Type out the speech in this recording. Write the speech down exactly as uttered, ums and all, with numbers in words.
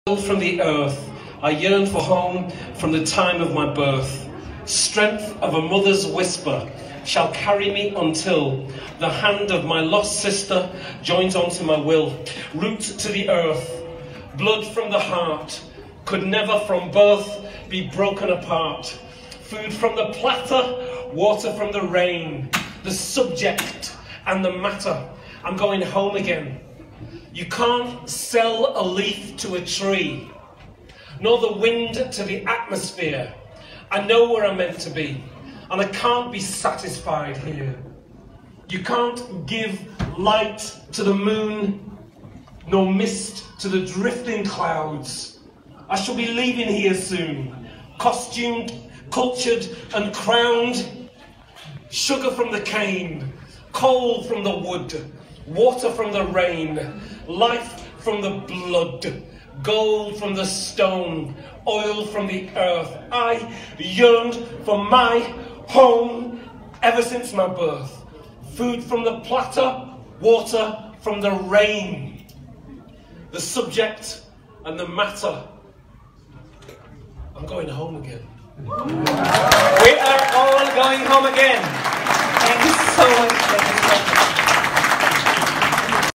From the earth, I yearn for home from the time of my birth. Strength of a mother's whisper shall carry me until the hand of my lost sister joins onto my will. Root to the earth, blood from the heart, could never from birth be broken apart. Food from the platter, water from the rain, the subject and the matter. I'm going home again. You can't sell a leaf to a tree, nor the wind to the atmosphere. I know where I'm meant to be, and I can't be satisfied here. You can't give light to the moon, nor mist to the drifting clouds. I shall be leaving here soon, costumed, cultured and crowned. Sugar from the cane, coal from the wood, water from the rain, life from the blood, gold from the stone, oil from the earth. I yearned for my home ever since my birth. Food from the platter, water from the rain, the subject and the matter. I'm going home again. We are all going home again.